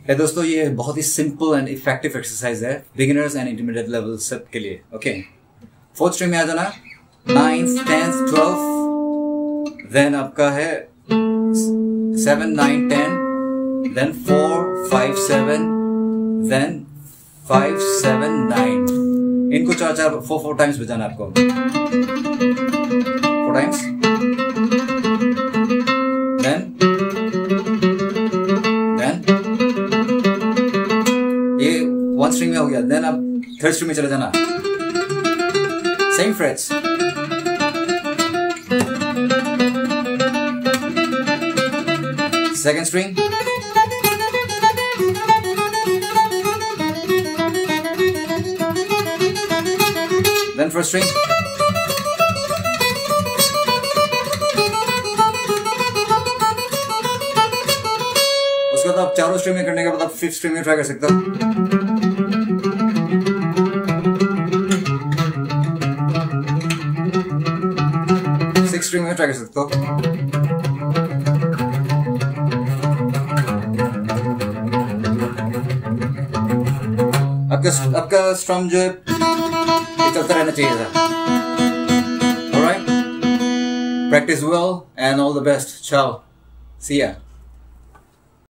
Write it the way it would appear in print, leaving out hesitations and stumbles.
दोस्तों, ये बहुत ही सिंपल एंड इफेक्टिव एक्सरसाइज है बिगिनर्स एंड इंटरमीडिएट लेवल सब के लिए। ओके, फोर्थ स्ट्रिंग में आ जाना, 9th 10th 12th, देन आपका है 7 9 10, देन 4 5 7, देन 5 7 9। इनको 4 टाइम्स बजाना आपको, 4 टाइम्स, देन ये 1 स्ट्रिंग में हो गया। देन आप 3rd स्ट्रिंग में चले जाना, same frets, second string, then first string, उसके बाद आप 4 स्ट्रिंग में करने के बाद आप 5th स्ट्रिंग में ट्राई कर सकते हो। 6th स्ट्रिंग में ट्राई कर सकते हो। आपका स्ट्रम जो है चलता रहना चाहिए था। Alright? Practice well and all the best. Ciao. See ya.